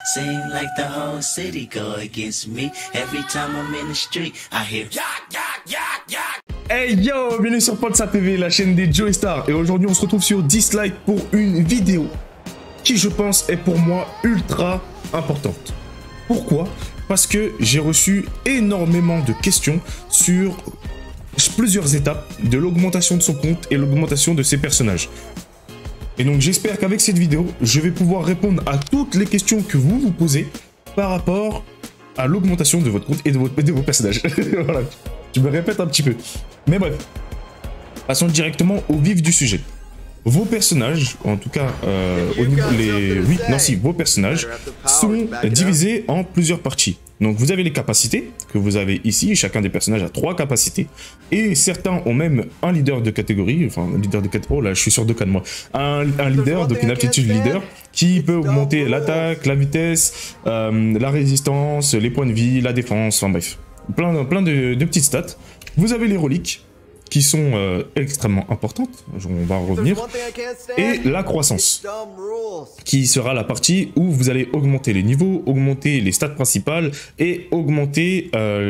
Seem like the whole city go against me. Every time I'm in the street, I hear Hey yo, bienvenue sur Polsa TV, la chaîne des Joey Star. Et aujourd'hui on se retrouve sur Dislike pour une vidéo qui je pense est pour moi ultra importante. Pourquoi? Parce que j'ai reçu énormément de questions sur plusieurs étapes de l'augmentation de son compte et l'augmentation de ses personnages. Et donc j'espère qu'avec cette vidéo, je vais pouvoir répondre à toutes les questions que vous vous posez par rapport à l'augmentation de votre compte et de vos personnages. Voilà, je me répète un petit peu. Mais bref, passons directement au vif du sujet. Vos personnages, en tout cas, au niveau vos personnages sont divisés en plusieurs parties. Donc vous avez les capacités que vous avez ici, chacun des personnages a 3 capacités, et certains ont même un leader de catégorie, enfin un leader de catégorie, oh là je suis sur deux cas de moi, un leader, donc une aptitude leader, qui peut augmenter l'attaque, la vitesse, la résistance, les points de vie, la défense, enfin bref, plein de petites stats. Vous avez les reliques, qui sont extrêmement importantes, on va en revenir, et la croissance, qui sera la partie où vous allez augmenter les niveaux, augmenter les stats principales, et augmenter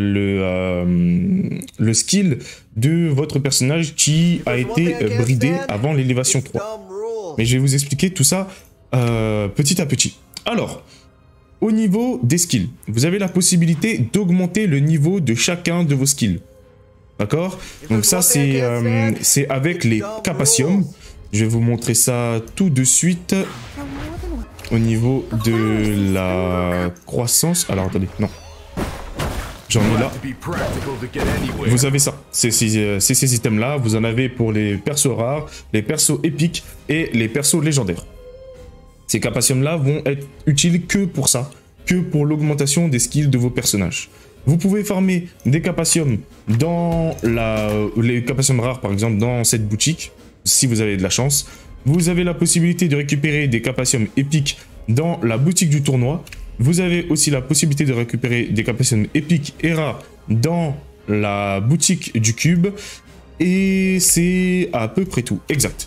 le skill de votre personnage qui a été bridé avant l'élévation 3. Mais je vais vous expliquer tout ça petit à petit. Alors, au niveau des skills, vous avez la possibilité d'augmenter le niveau de chacun de vos skills. D'accord? Donc ça, c'est avec les capaciums. Je vais vous montrer ça tout de suite. Au niveau de la croissance. Alors, attendez, non. J'en ai là. Vous avez ça. C'est ces items-là. Vous en avez pour les persos rares, les persos épiques et les persos légendaires. Ces capaciums-là vont être utiles que pour ça, que pour l'augmentation des skills de vos personnages. Vous pouvez farmer des capaciums dans les capaciums rares, par exemple, dans cette boutique, si vous avez de la chance. Vous avez la possibilité de récupérer des capaciums épiques dans la boutique du tournoi. Vous avez aussi la possibilité de récupérer des capaciums épiques et rares dans la boutique du cube. Et c'est à peu près tout. Exact.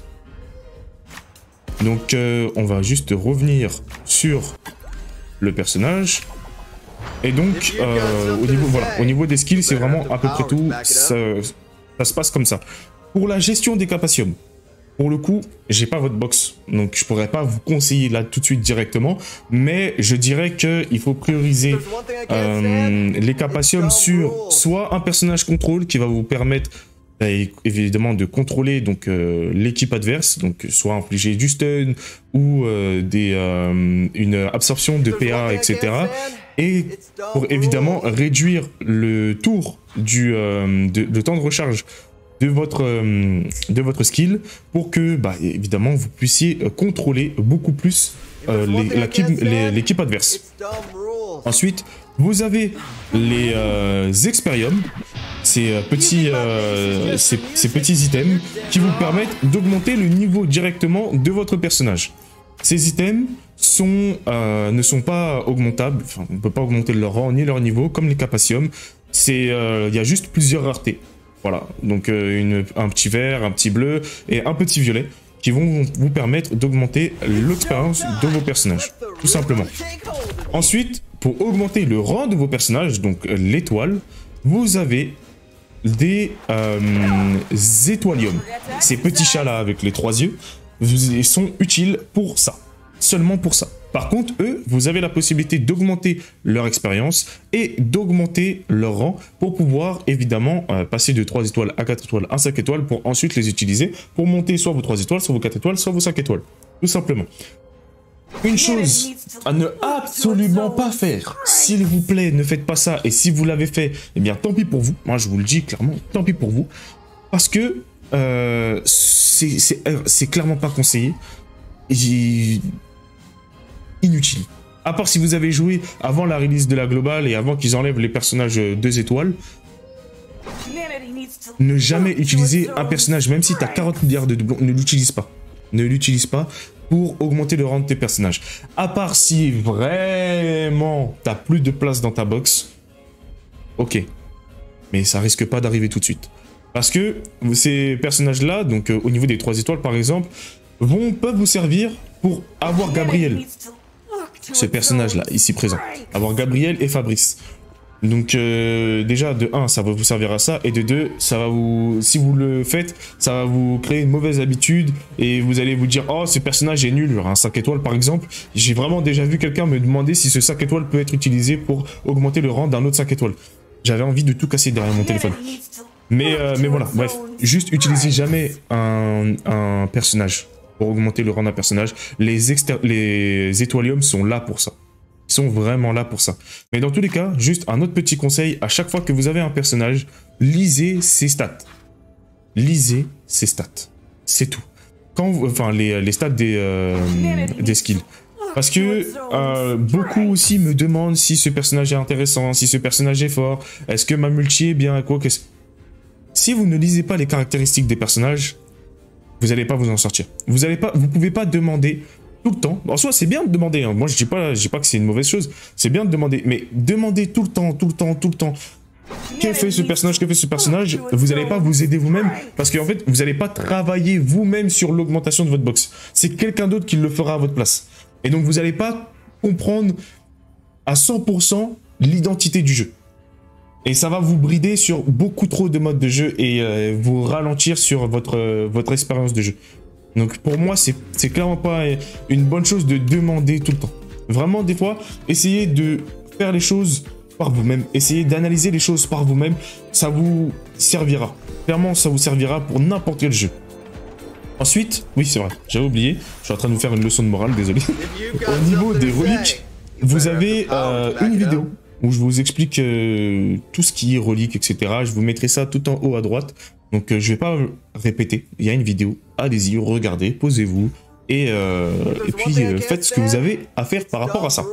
Donc, on va juste revenir sur le personnage. Et donc, au niveau des skills, c'est vraiment à peu près tout. Ça se passe comme ça. Pour la gestion des capaciums, pour le coup, j'ai pas votre box. Donc, je pourrais pas vous conseiller là tout de suite directement. Mais je dirais qu'il faut prioriser les capaciums sur soit un personnage contrôle qui va vous permettre évidemment de contrôler donc l'équipe adverse, donc soit infliger du stun ou une absorption de PA, etc. Et pour évidemment réduire le tour le temps de recharge de votre skill pour que évidemment vous puissiez contrôler beaucoup plus l'équipe adverse. Ensuite, vous avez les expériums, ces petits items qui vous permettent d'augmenter le niveau directement de votre personnage. Ces items ne sont pas augmentables, enfin, on ne peut pas augmenter leur rang ni leur niveau comme les capaciums. Il y a juste plusieurs raretés. Voilà, donc un petit vert, un petit bleu et un petit violet qui vont vous permettre d'augmenter l'expérience de vos personnages, tout simplement. Ensuite, pour augmenter le rang de vos personnages, donc l'étoile, vous avez des étoiliums. Ces petits chats-là avec les 3 yeux, ils sont utiles pour ça, seulement pour ça. Par contre, eux, vous avez la possibilité d'augmenter leur expérience et d'augmenter leur rang pour pouvoir évidemment passer de 3 étoiles à 4 étoiles à 5 étoiles pour ensuite les utiliser pour monter soit vos 3 étoiles, soit vos 4 étoiles, soit vos 5 étoiles. Tout simplement. Une chose à ne absolument pas faire, s'il vous plaît, ne faites pas ça. Et si vous l'avez fait, eh bien tant pis pour vous. Moi, je vous le dis clairement, tant pis pour vous. Parce que c'est clairement pas conseillé. Inutile. À part si vous avez joué avant la release de la globale et avant qu'ils enlèvent les personnages 2 étoiles. Ne jamais utiliser un personnage, même si tu as 40 milliards de doublons, ne l'utilise pas. Ne l'utilise pas pour augmenter le rang de tes personnages. À part si vraiment tu n'as plus de place dans ta box. Ok. Mais ça risque pas d'arriver tout de suite. Parce que ces personnages-là, donc au niveau des 3 étoiles par exemple, peuvent vous servir pour avoir Gabriel. ce personnage-là, ici présent. Avoir Gabriel et Fabrice. Donc déjà, de 1, ça va vous servir à ça, et de 2, ça va vous, si vous le faites, ça va vous créer une mauvaise habitude, et vous allez vous dire, oh, ce personnage est nul, genre un 5 étoiles par exemple. J'ai vraiment déjà vu quelqu'un me demander si ce 5 étoiles peut être utilisé pour augmenter le rang d'un autre 5 étoiles. J'avais envie de tout casser derrière mon téléphone. Mais voilà, bref, juste utilisez jamais un personnage pour augmenter le rang d'un personnage. Les étoiliums sont là pour ça. Ils sont vraiment là pour ça. Mais dans tous les cas, juste un autre petit conseil, à chaque fois que vous avez un personnage, lisez ses stats. Lisez ses stats. C'est tout. Enfin, les stats des skills. Parce que beaucoup aussi me demandent si ce personnage est intéressant, si ce personnage est fort, est-ce que ma multi est bien, quoi que... Si vous ne lisez pas les caractéristiques des personnages, vous n'allez pas vous en sortir. Vous pouvez pas demander tout le temps. En soi, c'est bien de demander. Hein. Moi, je dis pas que c'est une mauvaise chose. C'est bien de demander. Mais demandez tout le temps. Que fait ce personnage? Vous n'allez pas vous aider vous-même. Parce qu'en fait, vous n'allez pas travailler vous-même sur l'augmentation de votre box. C'est quelqu'un d'autre qui le fera à votre place. Et donc, vous n'allez pas comprendre à 100% l'identité du jeu. Et ça va vous brider sur beaucoup trop de modes de jeu et vous ralentir sur votre expérience de jeu. Donc pour moi, c'est clairement pas une bonne chose de demander tout le temps. Vraiment, des fois, essayez de faire les choses par vous-même. Essayez d'analyser les choses par vous-même. Ça vous servira. Clairement, ça vous servira pour n'importe quel jeu. Ensuite, oui, c'est vrai, j'avais oublié. Je suis en train de vous faire une leçon de morale, désolé. Au niveau des reliques, vous avez une vidéo où je vous explique tout ce qui est relique, etc. Je vous mettrai ça tout en haut à droite. Donc je vais pas répéter, il y a une vidéo, allez-y, regardez, posez-vous, et puis faites ce que vous avez à faire par rapport à ça.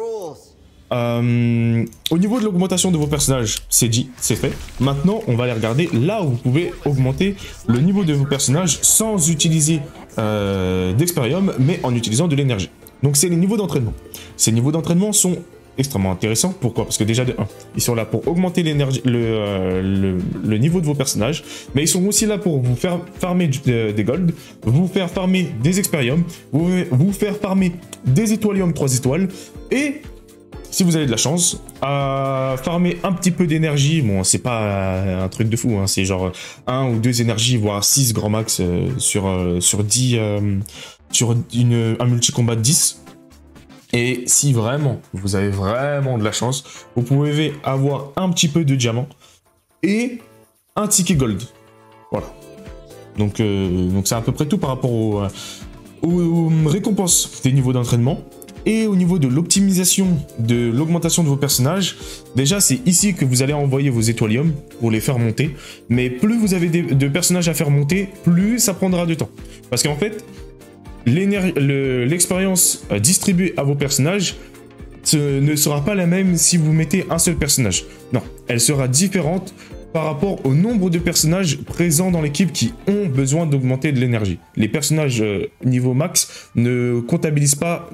Au niveau de l'augmentation de vos personnages, c'est dit, c'est fait. Maintenant, on va aller regarder là où vous pouvez augmenter le niveau de vos personnages sans utiliser d'expérium, mais en utilisant de l'énergie. Donc c'est les niveaux d'entraînement. Ces niveaux d'entraînement sont extrêmement intéressants. Pourquoi? Parce que déjà de 1, ils sont là pour augmenter l'énergie, le niveau de vos personnages, mais ils sont aussi là pour vous faire farmer des golds, vous faire farmer des expériums, vous faire farmer des étoiliums 3 étoiles, et si vous avez de la chance, à farmer un petit peu d'énergie. Bon, c'est pas un truc de fou, hein, c'est genre 1 ou 2 énergies, voire 6 grand max sur 10, sur un multi-combat de 10. Et si vraiment, vous avez vraiment de la chance, vous pouvez avoir un petit peu de diamant et un ticket gold. Voilà. Donc c'est à peu près tout par rapport aux récompenses des niveaux d'entraînement. Et au niveau de l'optimisation de l'augmentation de vos personnages, déjà c'est ici que vous allez envoyer vos étoiliums pour les faire monter. Mais plus vous avez de personnages à faire monter, plus ça prendra de temps. Parce qu'en fait, l'expérience distribuée à vos personnages ne sera pas la même si vous mettez un seul personnage. Non, elle sera différente par rapport au nombre de personnages présents dans l'équipe qui ont besoin d'augmenter de l'énergie. Les personnages niveau max ne comptabilisent pas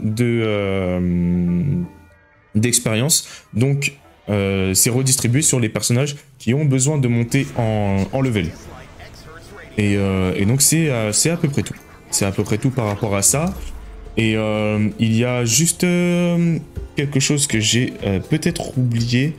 d'expérience, donc c'est redistribué sur les personnages qui ont besoin de monter en level. Et donc c'est à peu près tout. C'est à peu près tout par rapport à ça. Et il y a juste quelque chose que j'ai peut-être oublié.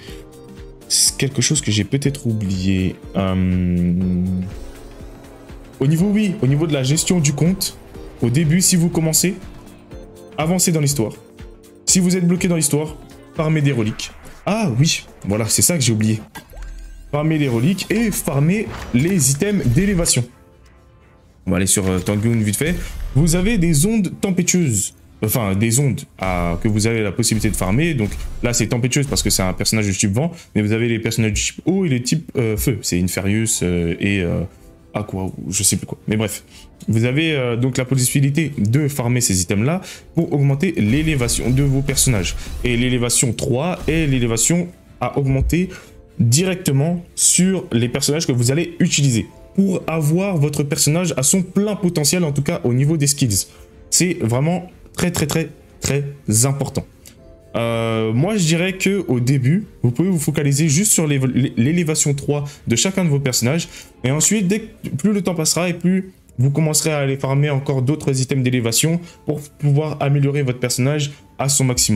Au niveau de la gestion du compte, au début, si vous commencez, avancez dans l'histoire. Si vous êtes bloqué dans l'histoire, farmez des reliques. Ah oui, voilà, c'est ça que j'ai oublié. Farmez les reliques et farmez les items d'élévation. On va aller sur Tangoon vite fait. Vous avez des ondes tempétueuses. Enfin, des ondes que vous avez la possibilité de farmer. Donc là, c'est tempétueuse parce que c'est un personnage de type vent. Mais vous avez les personnages du type eau et les types feu. C'est Inferius et Aqua, ou je sais plus quoi. Mais bref. Vous avez donc la possibilité de farmer ces items-là pour augmenter l'élévation de vos personnages. Et l'élévation 3 est l'élévation à augmenter directement sur les personnages que vous allez utiliser. Pour avoir votre personnage à son plein potentiel, en tout cas au niveau des skills. C'est vraiment très important. Moi je dirais que au début, vous pouvez vous focaliser juste sur l'élévation 3 de chacun de vos personnages. Et ensuite, plus le temps passera et plus vous commencerez à aller farmer encore d'autres items d'élévation pour pouvoir améliorer votre personnage à son maximum.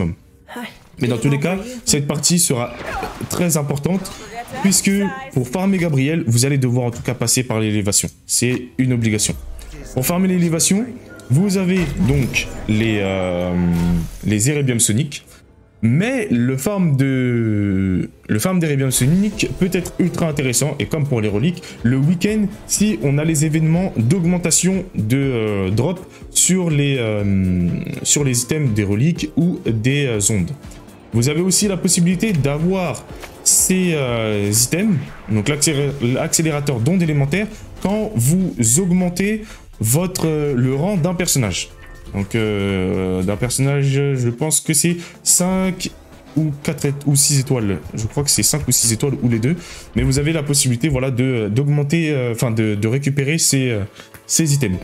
Mais dans tous les cas, cette partie sera très importante puisque pour farmer Gabriel, vous allez devoir en tout cas passer par l'élévation. C'est une obligation. Pour farmer l'élévation, vous avez donc les Erebium Sonic. Mais le farm d'Erebium Sonic peut être ultra intéressant. Et comme pour les reliques, le week-end, si on a les événements d'augmentation de drop sur les items des reliques ou des ondes. Vous avez aussi la possibilité d'avoir ces items, donc l'accélérateur d'ondes élémentaires, quand vous augmentez le rang d'un personnage. Donc d'un personnage, je pense que c'est 5 ou 4 ou 6 étoiles. Je crois que c'est 5 ou 6 étoiles ou les deux. Mais vous avez la possibilité voilà, d'augmenter, de récupérer ces items.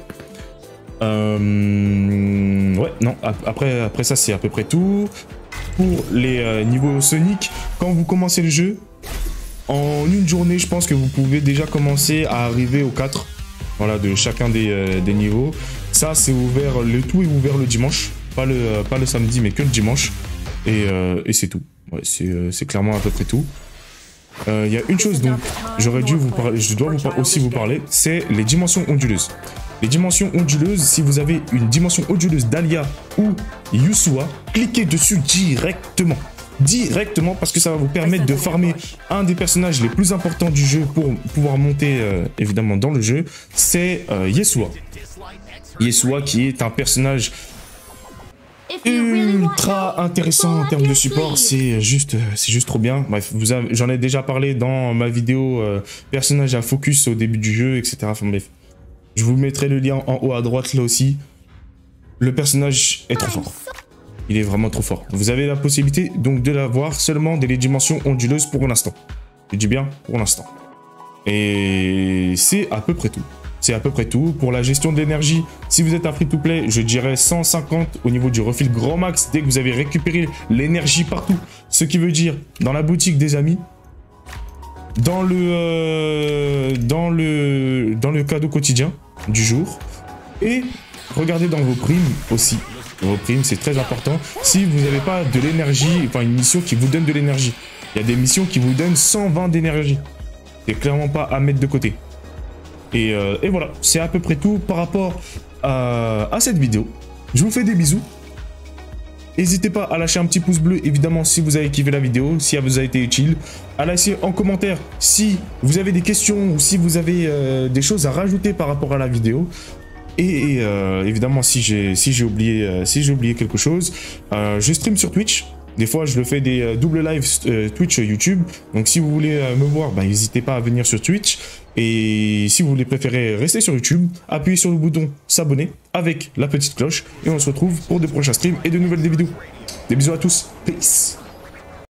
Ouais, non, après ça c'est à peu près tout. Pour les niveaux Sonic, quand vous commencez le jeu, en une journée, je pense que vous pouvez déjà commencer à arriver aux 4. Voilà, de chacun des niveaux. Ça, c'est ouvert, le tout est ouvert le dimanche. Pas le samedi, mais que le dimanche. Et c'est tout. Ouais, c'est clairement à peu près tout. Il y a une chose dont je dois aussi vous parler, c'est les dimensions onduleuses. Les dimensions onduleuses, si vous avez une dimension onduleuse d'Alia ou Yusua, cliquez dessus directement. Directement, parce que ça va vous permettre de farmer un des personnages les plus importants du jeu pour pouvoir monter évidemment dans le jeu, c'est Yesua. Yesua qui est un personnage ultra intéressant en termes de support, c'est juste trop bien. Bref, j'en ai déjà parlé dans ma vidéo personnage à focus au début du jeu, etc. Enfin bref, je vous mettrai le lien en haut à droite là aussi. Le personnage est trop fort. Il est vraiment trop fort. Vous avez la possibilité donc de l'avoir seulement des dimensions onduleuses pour l'instant. Je dis bien pour l'instant. Et c'est à peu près tout. C'est à peu près tout. Pour la gestion de l'énergie, si vous êtes un free-to-play, je dirais 150 au niveau du refill grand max dès que vous avez récupéré l'énergie partout. Ce qui veut dire dans la boutique des amis, dans le cadeau quotidien du jour, et regardez dans vos primes aussi. Vos primes, c'est très important. Si vous n'avez pas de l'énergie, enfin une mission qui vous donne de l'énergie, il y a des missions qui vous donnent 120 d'énergie. C'est clairement pas à mettre de côté. Et voilà, c'est à peu près tout par rapport à cette vidéo. Je vous fais des bisous. N'hésitez pas à lâcher un petit pouce bleu, évidemment, si vous avez kiffé la vidéo, si elle vous a été utile. À laisser en commentaire si vous avez des questions ou si vous avez des choses à rajouter par rapport à la vidéo. Et évidemment, si j'ai oublié quelque chose, je stream sur Twitch. Des fois, je le fais des double live Twitch YouTube. Donc, si vous voulez me voir, n'hésitez pas à venir sur Twitch. Et si vous voulez préférer rester sur YouTube, appuyez sur le bouton s'abonner avec la petite cloche. Et on se retrouve pour de prochains streams et de nouvelles vidéos. Des bisous à tous. Peace.